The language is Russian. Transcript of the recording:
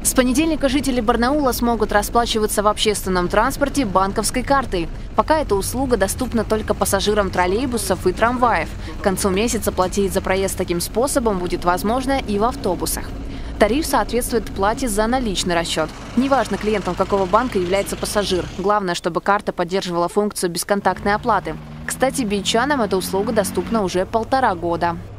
С понедельника жители Барнаула смогут расплачиваться в общественном транспорте банковской картой. Пока эта услуга доступна только пассажирам троллейбусов и трамваев. К концу месяца платить за проезд таким способом будет возможно и в автобусах. Тариф соответствует плате за наличный расчет. Неважно, клиентом какого банка является пассажир. Главное, чтобы карта поддерживала функцию бесконтактной оплаты. Кстати, бичанам эта услуга доступна уже 1,5 года.